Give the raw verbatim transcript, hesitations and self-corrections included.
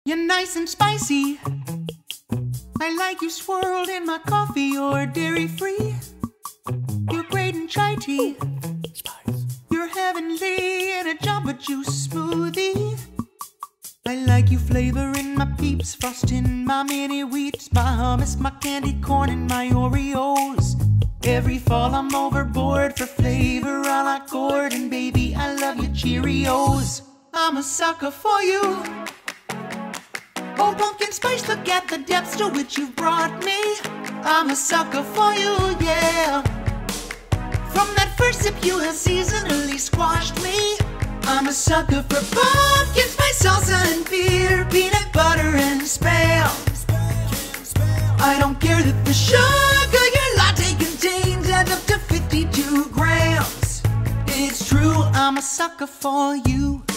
You're nice and spicy. I like you swirled in my coffee or dairy-free. You're great in chai tea. You're heavenly in a Jamba Juice smoothie. I like you flavoring my peeps, frosting my mini wheats, my hummus, my candy corn, and my Oreos. Every fall I'm overboard for flavor a la Gordon. Baby, I love your Cheerios. I'm a sucker for you. Oh, pumpkin spice, look at the depths to which you've brought me. I'm a sucker for you, yeah. From that first sip you have seasonally squashed me. I'm a sucker for pumpkin spice salsa and beer, peanut butter and Spam. I don't care that the sugar your latte contains adds up to fifty-two grams. It's true, I'm a sucker for you.